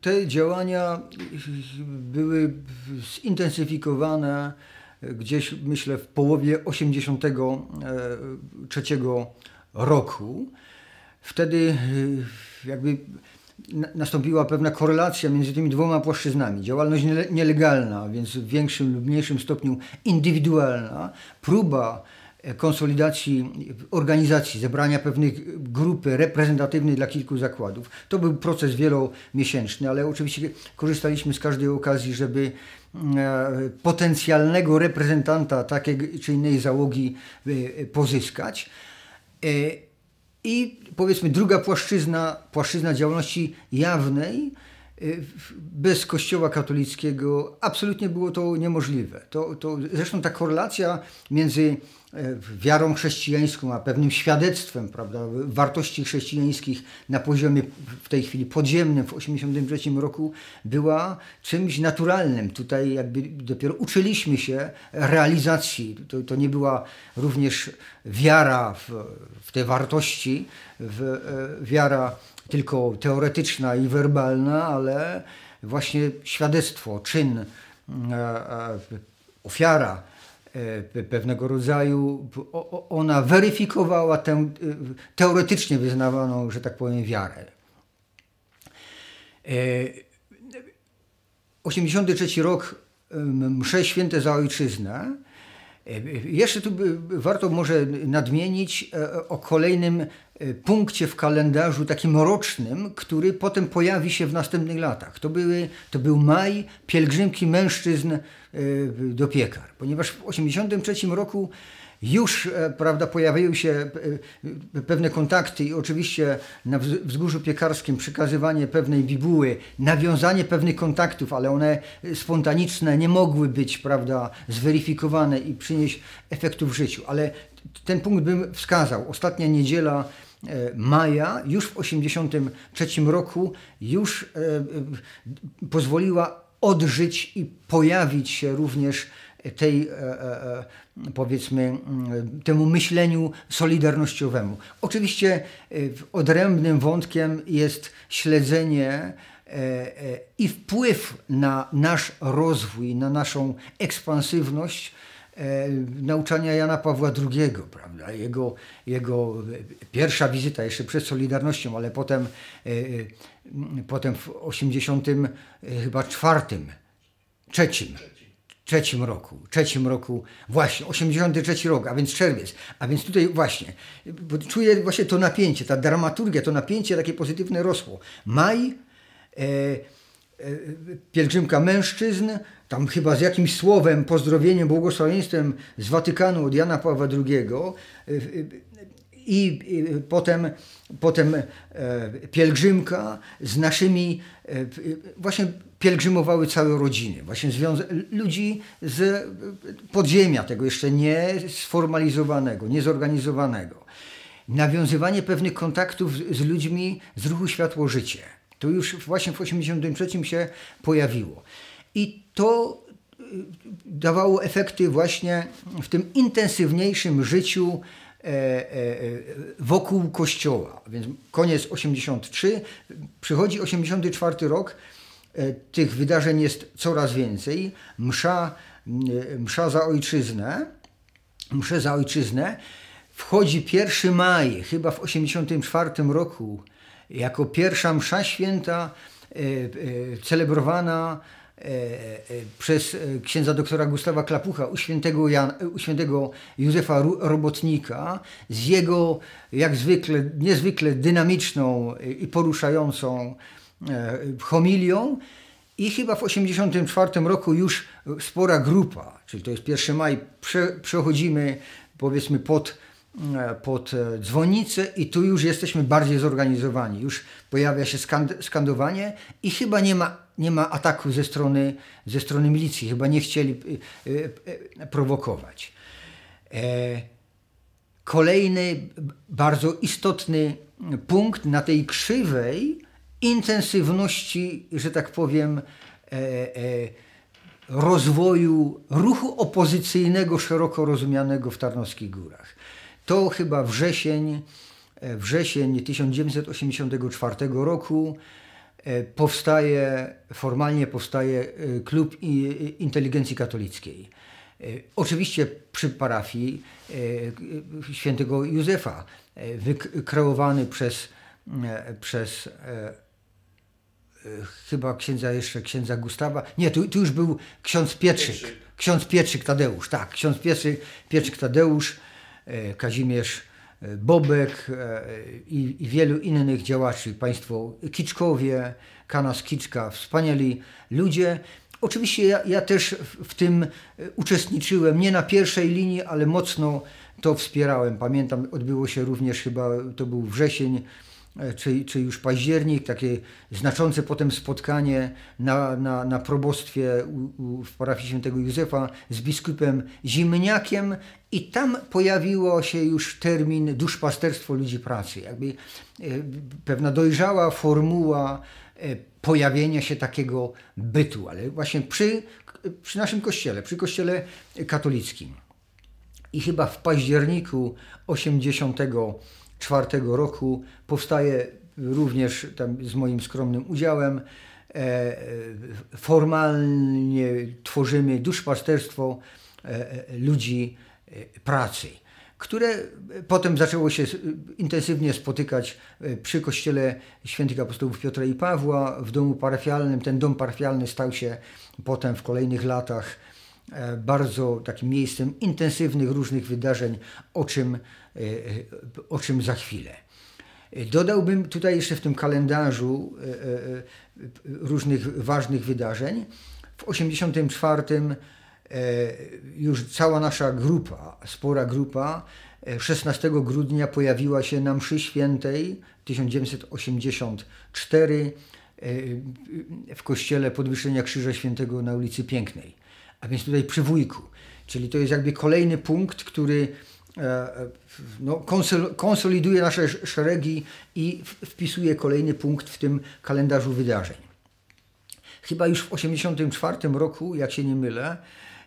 te działania były zintensyfikowane gdzieś, myślę, w połowie 1983 roku. Wtedy jakby nastąpiła pewna korelacja między tymi dwoma płaszczyznami. Działalność nielegalna, więc w większym lub mniejszym stopniu indywidualna, próba konsolidacji organizacji, zebrania pewnych grupy reprezentatywnej dla kilku zakładów. To był proces wielomiesięczny, ale oczywiście korzystaliśmy z każdej okazji, żeby potencjalnego reprezentanta takiej czy innej załogi pozyskać. I powiedzmy druga płaszczyzna działalności jawnej, bez Kościoła katolickiego absolutnie było to niemożliwe. Zresztą ta korelacja między wiarą chrześcijańską a pewnym świadectwem, prawda, wartości chrześcijańskich na poziomie w tej chwili podziemnym w 1983 roku była czymś naturalnym. Tutaj jakby dopiero uczyliśmy się realizacji. To nie była również wiara w te wartości, wiara tylko teoretyczna i werbalna, ale właśnie świadectwo, czyn, ofiara pewnego rodzaju, ona weryfikowała tę teoretycznie wyznawaną, że tak powiem, wiarę. 1983 rok, msze święte za ojczyznę. Jeszcze tu warto może nadmienić o kolejnym punkcie w kalendarzu takim rocznym, który potem pojawi się w następnych latach. To był maj pielgrzymki mężczyzn do Piekar, ponieważ w 1983 roku już, prawda, pojawiły się pewne kontakty i oczywiście na Wzgórzu Piekarskim przekazywanie pewnej bibuły, nawiązanie pewnych kontaktów, ale one spontaniczne nie mogły być, prawda, zweryfikowane i przynieść efektu w życiu. Ale ten punkt bym wskazał. Ostatnia niedziela maja, już w 1983 roku, już pozwoliła odżyć i pojawić się również tej, powiedzmy, temu myśleniu solidarnościowemu. Oczywiście odrębnym wątkiem jest śledzenie i wpływ na nasz rozwój, na naszą ekspansywność nauczania Jana Pawła II, prawda? Jego pierwsza wizyta jeszcze przed Solidarnością, ale potem w 1983 roku, właśnie, 83 rok, a więc czerwiec, a więc tutaj właśnie, bo czuję właśnie to napięcie, ta dramaturgia, to napięcie takie pozytywne rosło. Maj, pielgrzymka mężczyzn, tam chyba z jakimś słowem, pozdrowieniem, błogosławieństwem z Watykanu od Jana Pawła II i potem pielgrzymka z naszymi, właśnie pielgrzymowały całe rodziny, właśnie ludzi z podziemia, tego jeszcze nie sformalizowanego, niezorganizowanego. Nawiązywanie pewnych kontaktów z ludźmi z ruchu Światło-Życie. To już właśnie w 1983 się pojawiło. I to dawało efekty właśnie w tym intensywniejszym życiu wokół Kościoła. Więc koniec 83, przychodzi 84 rok, tych wydarzeń jest coraz więcej. Msza za ojczyznę, wchodzi 1 maj, chyba w 84 roku, jako pierwsza msza święta celebrowana przez księdza doktora Gustawa Klapucha u świętego Józefa Robotnika z jego, jak zwykle, niezwykle dynamiczną i poruszającą homilią. I chyba w 1984 roku już spora grupa, czyli to jest 1 maj, przechodzimy, powiedzmy, pod dzwonnicę i tu już jesteśmy bardziej zorganizowani. Już pojawia się skandowanie i chyba nie ma ataku ze strony milicji. Chyba nie chcieli prowokować. Kolejny bardzo istotny punkt na tej krzywej intensywności, że tak powiem, rozwoju ruchu opozycyjnego szeroko rozumianego w Tarnowskich Górach. To chyba wrzesień 1984 roku, formalnie powstaje Klub Inteligencji Katolickiej. Oczywiście przy parafii świętego Józefa, wykreowany przez chyba księdza Gustawa. Nie, tu już był ksiądz Pietrzyk. Ksiądz Pietrzyk Tadeusz, tak. Ksiądz Pietrzyk Tadeusz, Kazimierz Bobek i wielu innych działaczy. Państwo Kiczkowie, Kanas Kiczka, wspaniali ludzie. Oczywiście ja też w tym uczestniczyłem, nie na pierwszej linii, ale mocno to wspierałem. Pamiętam, odbyło się również chyba, to był wrzesień, czy już październik, takie znaczące potem spotkanie na probostwie w parafii świętego Józefa z biskupem Zimniakiem i tam pojawiło się już termin duszpasterstwo ludzi pracy. Jakby pewna dojrzała formuła pojawienia się takiego bytu, ale właśnie przy naszym kościele, przy kościele katolickim. I chyba w październiku 1984 roku powstaje również tam z moim skromnym udziałem, formalnie tworzymy duszpasterstwo ludzi pracy, które potem zaczęło się intensywnie spotykać przy kościele świętych apostołów Piotra i Pawła, w domu parafialnym. Ten dom parafialny stał się potem w kolejnych latach bardzo takim miejscem intensywnych różnych wydarzeń, o czym za chwilę. Dodałbym tutaj jeszcze w tym kalendarzu różnych ważnych wydarzeń. W 1984 już cała nasza grupa, spora grupa, 16 grudnia pojawiła się na mszy świętej 1984 w kościele Podwyższenia Krzyża Świętego na ulicy Pięknej, a więc tutaj przy Wujku. Czyli to jest jakby kolejny punkt, który konsoliduje nasze szeregi i wpisuje kolejny punkt w tym kalendarzu wydarzeń. Chyba już w 1984 roku, jak się nie mylę,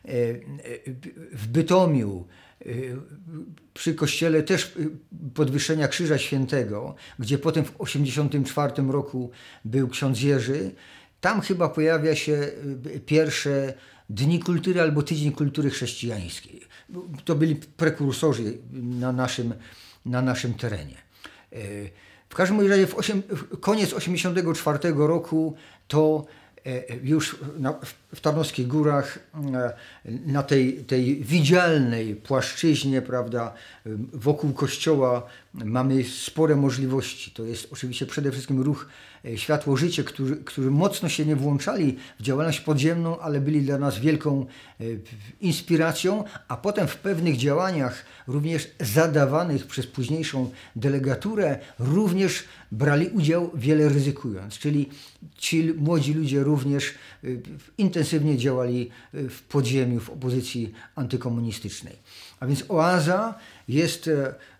w Bytomiu, przy kościele też Podwyższenia Krzyża Świętego, gdzie potem w 1984 roku był ksiądz Jerzy, tam chyba pojawia się pierwsze Dni Kultury albo Tydzień Kultury Chrześcijańskiej. To byli prekursorzy na naszym terenie. W każdym razie koniec 1984 roku to już w Tarnowskich Górach, na tej widzialnej płaszczyźnie, prawda, wokół kościoła mamy spore możliwości. To jest oczywiście przede wszystkim ruch Światło Życie, którzy mocno się nie włączali w działalność podziemną, ale byli dla nas wielką inspiracją, a potem w pewnych działaniach, również zadawanych przez późniejszą delegaturę, również brali udział, wiele ryzykując. Czyli ci młodzi ludzie również intensywnie działali w podziemiu, w opozycji antykomunistycznej. A więc Oaza jest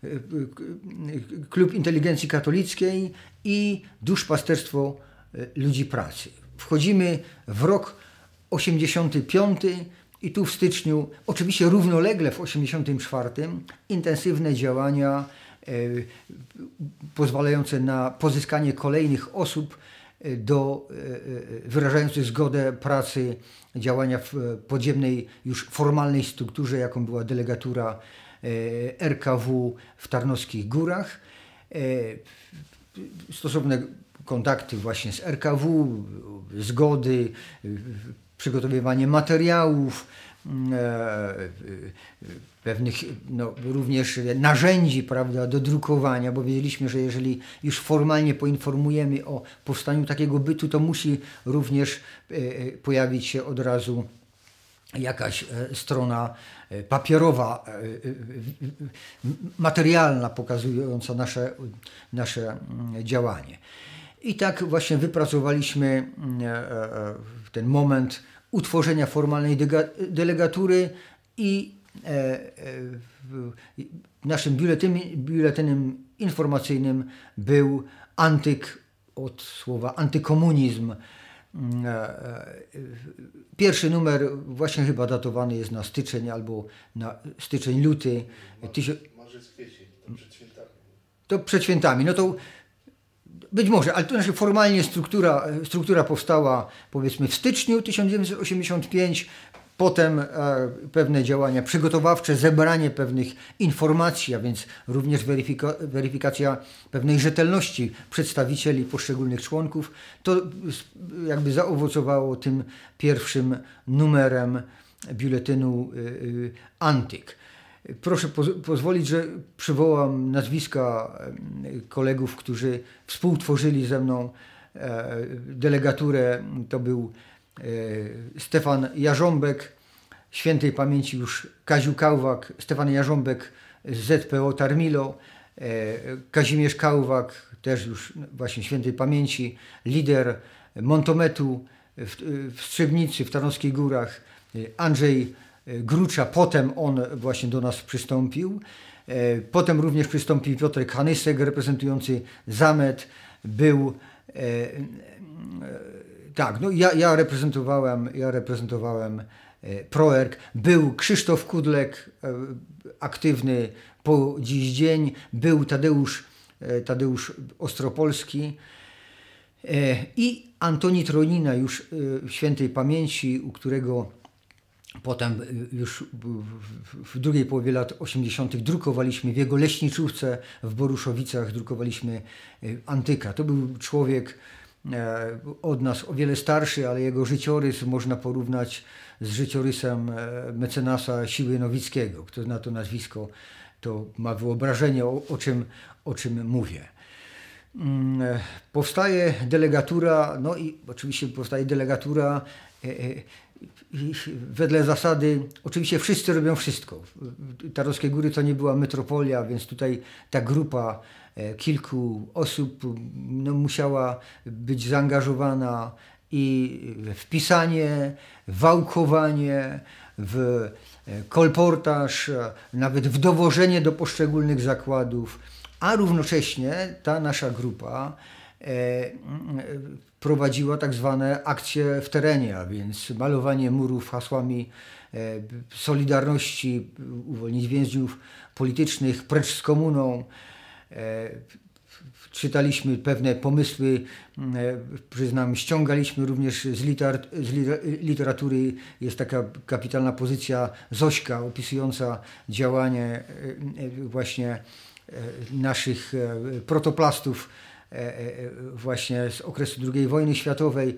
Klub Inteligencji Katolickiej i duszpasterstwo ludzi pracy. Wchodzimy w rok 85 i tu w styczniu, oczywiście równolegle w 84, intensywne działania pozwalające na pozyskanie kolejnych osób wyrażających zgodę pracy, działania w podziemnej już formalnej strukturze, jaką była delegatura RKW w Tarnowskich Górach. Stosowne kontakty właśnie z RKW, zgody, przygotowywanie materiałów, pewnych również narzędzi, prawda, do drukowania, bo wiedzieliśmy, że jeżeli już formalnie poinformujemy o powstaniu takiego bytu, to musi również pojawić się od razu jakaś strona papierowa, materialna, pokazująca nasze działanie. I tak właśnie wypracowaliśmy ten moment utworzenia formalnej delegatury i naszym biuletynem informacyjnym był antyk, od słowa antykomunizm. Pierwszy numer właśnie chyba datowany jest na styczeń albo na styczeń-luty. Marzec, kwiecień, to przed świętami. To przed świętami. No to Być może, ale to znaczy formalnie struktura powstała powiedzmy w styczniu 1985, potem pewne działania przygotowawcze, zebranie pewnych informacji, a więc również weryfikacja pewnej rzetelności przedstawicieli poszczególnych członków, to jakby zaowocowało tym pierwszym numerem biuletynu Antyk. Proszę pozwolić, że przywołam nazwiska kolegów, którzy współtworzyli ze mną delegaturę. To był Stefan Jarząbek, świętej pamięci już Kaziu Kałwak, Stefan Jarząbek z ZPO Tarmilo, Kazimierz Kałwak, też już właśnie świętej pamięci, lider Montometu w Strzebnicy, w Tarnowskich Górach, Andrzej Grucza, potem on właśnie do nas przystąpił. Potem również przystąpił Piotrek Hanysek, reprezentujący Zamet. Był tak, no ja reprezentowałem ProErg. Był Krzysztof Kudlek, aktywny po dziś dzień. Był Tadeusz Ostropolski i Antoni Tronina, już świętej pamięci, u którego potem już w drugiej połowie lat 80. drukowaliśmy w jego leśniczówce w Boruszowicach, drukowaliśmy Antyka. To był człowiek od nas o wiele starszy, ale jego życiorys można porównać z życiorysem mecenasa Siły Nowickiego. Kto zna to nazwisko, to ma wyobrażenie, o czym mówię. Powstaje delegatura, no i oczywiście powstaje delegatura wedle zasady, oczywiście wszyscy robią wszystko. Tarnowskie Góry to nie była metropolia, więc tutaj ta grupa kilku osób no, musiała być zaangażowana i w pisanie, wałkowanie, w kolportaż, nawet w dowożenie do poszczególnych zakładów, a równocześnie ta nasza grupa prowadziła tak zwane akcje w terenie, a więc malowanie murów hasłami Solidarności, uwolnić więźniów politycznych, precz z komuną. Czytaliśmy pewne pomysły, przyznam, ściągaliśmy również z literatury. Jest taka kapitalna pozycja Zośka opisująca działanie właśnie naszych protoplastów właśnie z okresu II wojny światowej,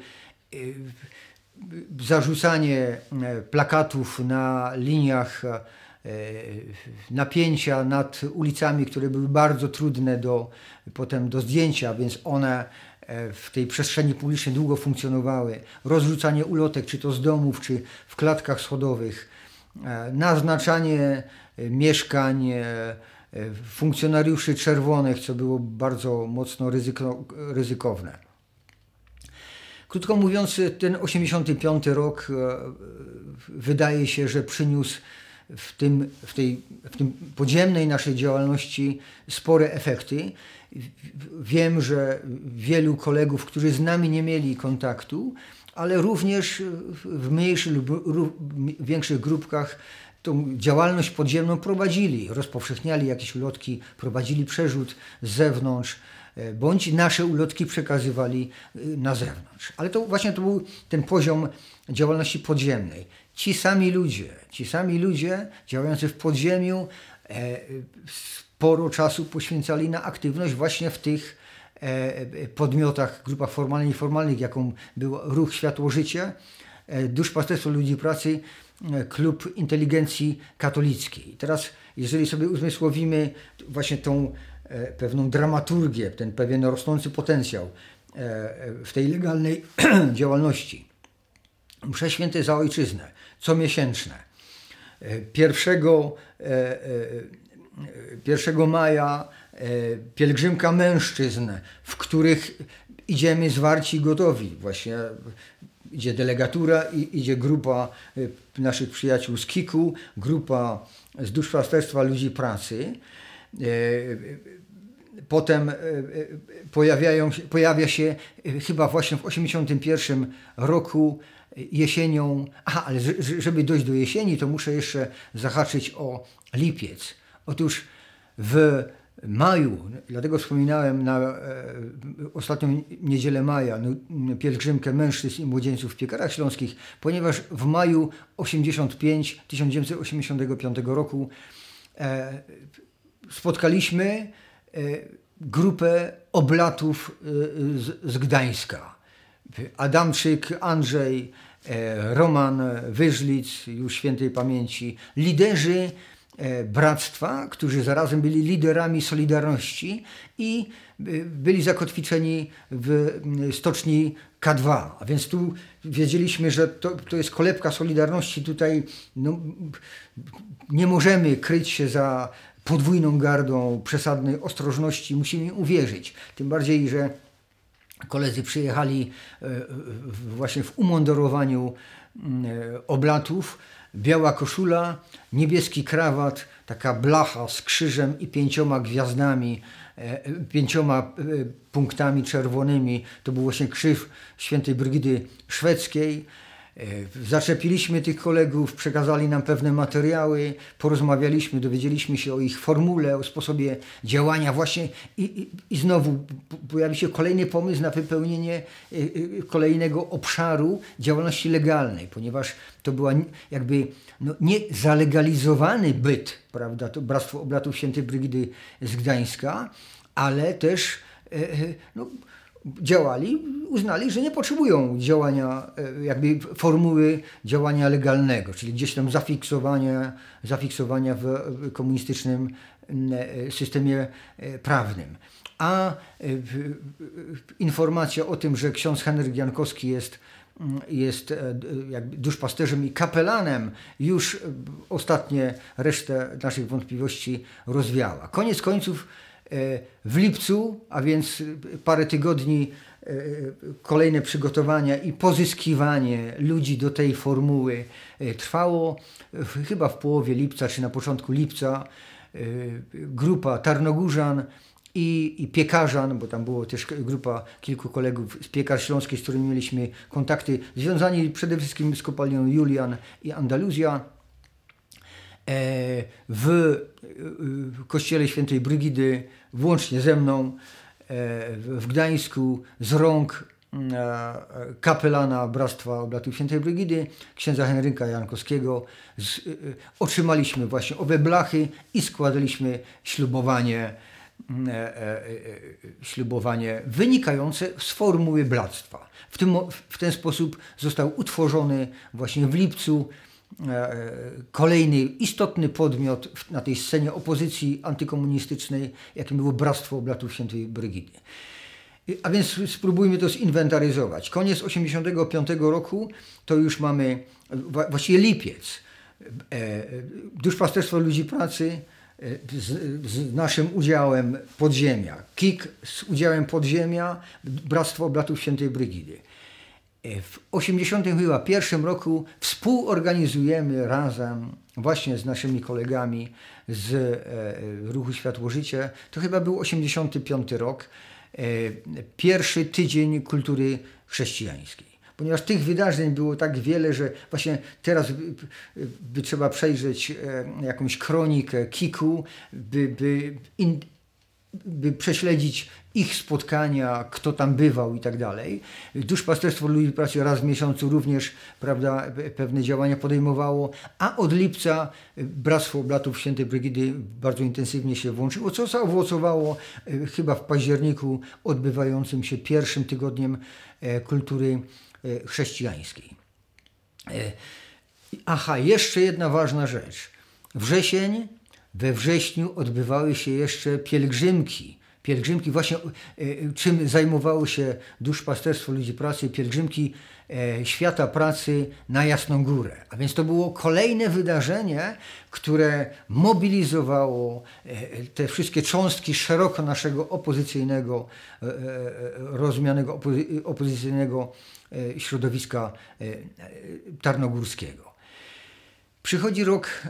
zarzucanie plakatów na liniach napięcia nad ulicami, które były bardzo trudne potem do zdjęcia, więc one w tej przestrzeni publicznej długo funkcjonowały. Rozrzucanie ulotek, czy to z domów, czy w klatkach schodowych, naznaczanie mieszkań funkcjonariuszy czerwonych, co było bardzo mocno ryzykowne. Krótko mówiąc, ten 85 rok wydaje się, że przyniósł w tym podziemnej naszej działalności spore efekty. Wiem, że wielu kolegów, którzy z nami nie mieli kontaktu, ale również w mniejszych lub większych grupkach tą działalność podziemną prowadzili, rozpowszechniali jakieś ulotki, prowadzili przerzut z zewnątrz, bądź nasze ulotki przekazywali na zewnątrz. Ale to właśnie to był ten poziom działalności podziemnej. Ci sami ludzie działający w podziemiu sporo czasu poświęcali na aktywność właśnie w tych podmiotach, grupach formalnych i nieformalnych, jaką był Ruch Światło-Życie, Duszpasterstwo Ludzi Pracy, Klub Inteligencji Katolickiej. Teraz, jeżeli sobie uzmysłowimy właśnie tą pewną dramaturgię, ten pewien rosnący potencjał w tej legalnej działalności. Msze święte za ojczyznę, comiesięczne. 1 maja pielgrzymka mężczyzn, w których idziemy zwarci i gotowi. Właśnie idzie delegatura i idzie grupa naszych przyjaciół z KIK-u, grupa z Duszpasterstwa Ludzi Pracy. Potem pojawia się chyba właśnie w 1981 roku jesienią, ale żeby dojść do jesieni, to muszę jeszcze zahaczyć o lipiec. Otóż w maju, dlatego wspominałem na ostatnią niedzielę maja, pielgrzymkę mężczyzn i młodzieńców w Piekarach Śląskich, ponieważ w maju 1985 roku spotkaliśmy grupę oblatów z Gdańska. Adamczyk, Andrzej, Roman Wyżlic, już świętej pamięci, liderzy bractwa, którzy zarazem byli liderami Solidarności i byli zakotwiczeni w stoczni K2. A więc tu wiedzieliśmy, że to jest kolebka Solidarności. Tutaj nie możemy kryć się za podwójną gardą przesadnej ostrożności. Musimy im uwierzyć. Tym bardziej, że koledzy przyjechali właśnie w umundurowaniu oblatów. Biała koszula, niebieski krawat, taka blacha z krzyżem i 5 gwiazdami, 5 punktami czerwonymi. To był właśnie krzyż świętej Brygidy Szwedzkiej. Zaczepiliśmy tych kolegów, przekazali nam pewne materiały, porozmawialiśmy, dowiedzieliśmy się o ich formule, o sposobie działania właśnie i znowu pojawił się kolejny pomysł na wypełnienie kolejnego obszaru działalności legalnej, ponieważ to była jakby nie zalegalizowany byt, prawda, to Bractwo Oblatów Świętej Brygidy z Gdańska, ale też działali, uznali, że nie potrzebują działania, jakby formuły działania legalnego, czyli gdzieś tam zafiksowania w komunistycznym systemie prawnym. A informacja o tym, że ksiądz Henryk Jankowski jest jakby duszpasterzem i kapelanem, już ostatnie resztę naszych wątpliwości rozwiała. Koniec końców w lipcu, a więc parę tygodni, kolejne przygotowania i pozyskiwanie ludzi do tej formuły trwało. Chyba w połowie lipca czy na początku lipca grupa Tarnogórzan i Piekarzan, bo tam było też grupa kilku kolegów z Piekar Śląskich, z którymi mieliśmy kontakty, związani przede wszystkim z kopalnią Julian i Andaluzja, w kościele świętej Brygidy, włącznie ze mną, w Gdańsku, z rąk kapelana Bractwa Oblatów Świętej Brygidy, księdza Henryka Jankowskiego, otrzymaliśmy właśnie owe blachy i składaliśmy ślubowanie wynikające z formuły bractwa. W ten sposób został utworzony właśnie w lipcu kolejny istotny podmiot na tej scenie opozycji antykomunistycznej, jakim było Bractwo Oblatów Świętej Brygidy. A więc spróbujmy to zinwentaryzować. Koniec 1985 roku to już mamy właściwie lipiec. Duszpasterstwo ludzi pracy z naszym udziałem podziemia. KIK z udziałem podziemia, Bractwo Oblatów Świętej Brygidy. W 1981 roku współorganizujemy razem właśnie z naszymi kolegami z Ruchu Światło-Życie, to chyba był 1985 rok, pierwszy tydzień kultury chrześcijańskiej. Ponieważ tych wydarzeń było tak wiele, że właśnie teraz by trzeba przejrzeć jakąś kronikę KIK-u, by prześledzić ich spotkania, kto tam bywał i tak dalej. Duszpasterstwo ludzi pracy raz w miesiącu również, prawda, pewne działania podejmowało, a od lipca Bractwo Oblatów Świętej Brygidy bardzo intensywnie się włączyło, co zaowocowało chyba w październiku odbywającym się pierwszym tygodniem kultury chrześcijańskiej. Aha, jeszcze jedna ważna rzecz. We wrześniu odbywały się jeszcze pielgrzymki właśnie, czym zajmowało się Duszpasterstwo ludzi pracy, pielgrzymki Świata Pracy na Jasną Górę. A więc to było kolejne wydarzenie, które mobilizowało te wszystkie cząstki szeroko naszego opozycyjnego, rozumianego opozycyjnego środowiska tarnogórskiego. Przychodzi rok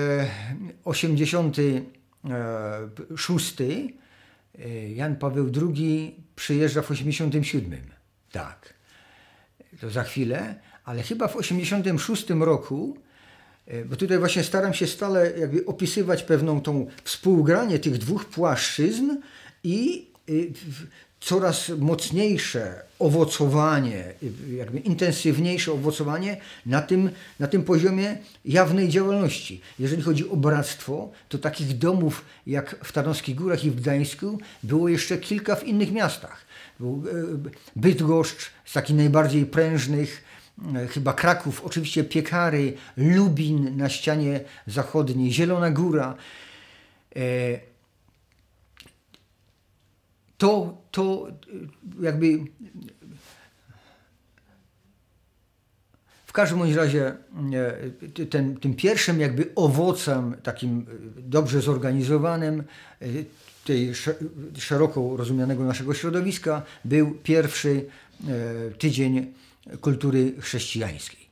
86. Jan Paweł II przyjeżdża w 87. Tak, to za chwilę, ale chyba w 86 roku Bo tutaj właśnie staram się stale jakby opisywać pewną tą współgranie tych dwóch płaszczyzn i coraz mocniejsze owocowanie, jakby intensywniejsze owocowanie na tym poziomie jawnej działalności. Jeżeli chodzi o bractwo, to takich domów jak w Tarnowskich Górach i w Gdańsku było jeszcze kilka w innych miastach. Był Bydgoszcz z takich najbardziej prężnych, chyba Kraków, oczywiście Piekary, Lubin na ścianie zachodniej, Zielona Góra. To jakby w każdym bądź razie tym pierwszym jakby owocem takim dobrze zorganizowanym tej szeroko rozumianego naszego środowiska był pierwszy tydzień kultury chrześcijańskiej.